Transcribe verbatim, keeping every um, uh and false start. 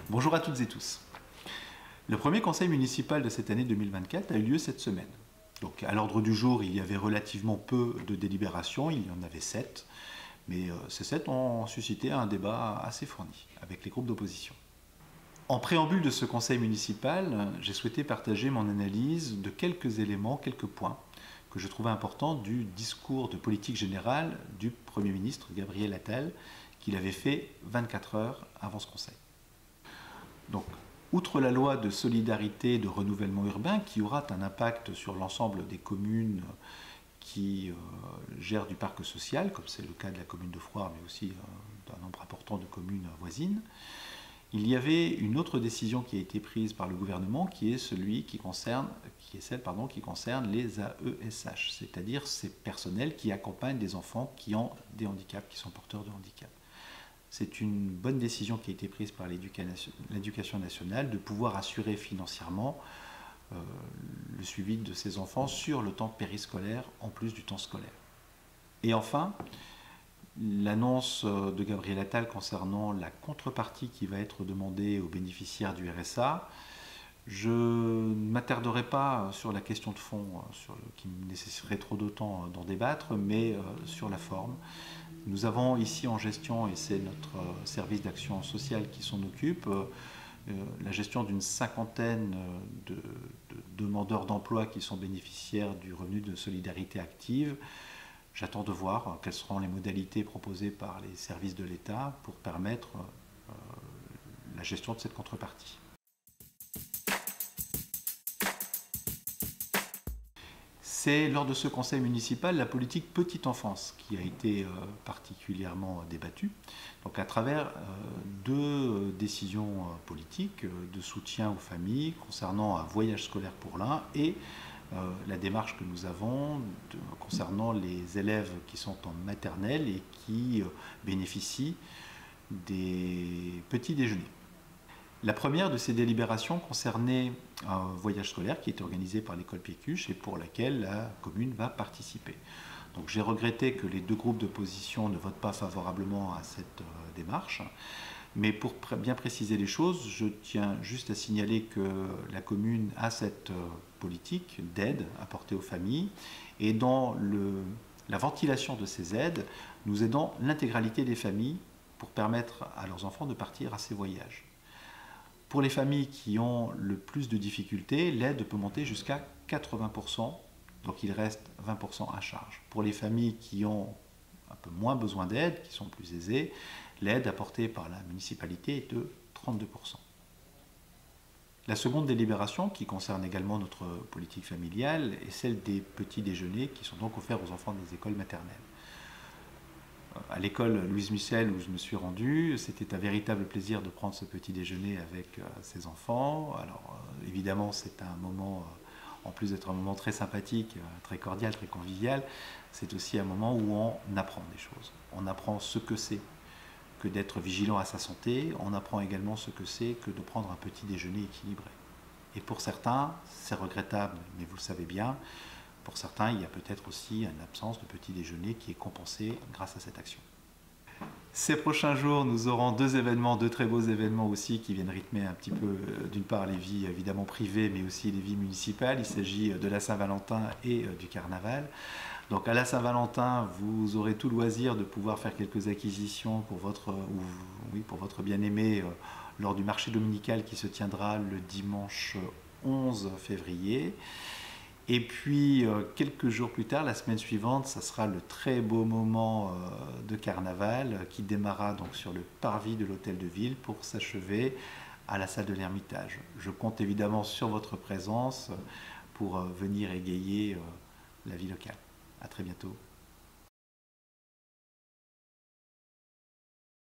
Bonjour à toutes et tous. Le premier conseil municipal de cette année deux mille vingt-quatre a eu lieu cette semaine. Donc, à l'ordre du jour, il y avait relativement peu de délibérations, il y en avait sept, mais euh, ces sept ont suscité un débat assez fourni avec les groupes d'opposition. En préambule de ce conseil municipal, j'ai souhaité partager mon analyse de quelques éléments, quelques points que je trouvais importants du discours de politique générale du Premier ministre Gabriel Attal, qu'il avait fait vingt-quatre heures avant ce conseil. Donc, outre la loi de solidarité et de renouvellement urbain qui aura un impact sur l'ensemble des communes qui euh, gèrent du parc social, comme c'est le cas de la commune de Froid, mais aussi euh, d'un nombre important de communes voisines, il y avait une autre décision qui a été prise par le gouvernement qui est, celui qui, concerne, qui est celle pardon, qui concerne les A E S H, c'est-à-dire ces personnels qui accompagnent des enfants qui ont des handicaps, qui sont porteurs de handicap. C'est une bonne décision qui a été prise par l'éducation nationale de pouvoir assurer financièrement euh, le suivi de ces enfants sur le temps périscolaire en plus du temps scolaire. Et enfin, l'annonce de Gabriel Attal concernant la contrepartie qui va être demandée aux bénéficiaires du R S A. Je ne m'attarderai pas sur la question de fond sur le, qui nécessiterait trop de temps d'en débattre, mais euh, sur la forme. Nous avons ici en gestion, et c'est notre euh, service d'action sociale qui s'en occupe, euh, la gestion d'une cinquantaine de, de demandeurs d'emploi qui sont bénéficiaires du revenu de solidarité active. J'attends de voir quelles seront les modalités proposées par les services de l'État pour permettre euh, la gestion de cette contrepartie. C'est lors de ce conseil municipal la politique petite enfance qui a été euh, particulièrement débattue, donc à travers euh, deux décisions euh, politiques euh, de soutien aux familles concernant un voyage scolaire pour l'un et euh, la démarche que nous avons de, concernant les élèves qui sont en maternelle et qui euh, bénéficient des petits déjeuners. La première de ces délibérations concernait un voyage scolaire qui était organisé par l'école Pécuche et pour laquelle la commune va participer. Donc j'ai regretté que les deux groupes d'opposition ne votent pas favorablement à cette euh, démarche, mais pour pr bien préciser les choses, je tiens juste à signaler que la commune a cette euh, politique d'aide apportée aux familles et dans le, la ventilation de ces aides, nous aidons l'intégralité des familles pour permettre à leurs enfants de partir à ces voyages. Pour les familles qui ont le plus de difficultés, l'aide peut monter jusqu'à quatre-vingts pour cent, donc il reste vingt pour cent à charge. Pour les familles qui ont un peu moins besoin d'aide, qui sont plus aisées, l'aide apportée par la municipalité est de trente-deux pour cent. La seconde délibération, qui concerne également notre politique familiale, est celle des petits déjeuners qui sont donc offerts aux enfants des écoles maternelles. À l'école Louise Michel où je me suis rendu, c'était un véritable plaisir de prendre ce petit déjeuner avec euh, ses enfants. Alors euh, évidemment c'est un moment, euh, en plus d'être un moment très sympathique, euh, très cordial, très convivial, c'est aussi un moment où on apprend des choses. On apprend ce que c'est que d'être vigilant à sa santé, on apprend également ce que c'est que de prendre un petit déjeuner équilibré. Et pour certains, c'est regrettable, mais vous le savez bien, pour certains, il y a peut-être aussi une absence de petit déjeuner qui est compensée grâce à cette action. Ces prochains jours, nous aurons deux événements, deux très beaux événements aussi qui viennent rythmer un petit peu, d'une part, les vies évidemment privées, mais aussi les vies municipales. Il s'agit de la Saint-Valentin et du Carnaval. Donc à la Saint-Valentin, vous aurez tout loisir de pouvoir faire quelques acquisitions pour votre, ou, oui, pour votre bien-aimé euh, lors du marché dominical qui se tiendra le dimanche onze février. Et puis, euh, quelques jours plus tard, la semaine suivante, ça sera le très beau moment euh, de carnaval euh, qui démarrera donc sur le parvis de l'hôtel de ville pour s'achever à la salle de l'Ermitage. Je compte évidemment sur votre présence pour euh, venir égayer euh, la vie locale. À très bientôt.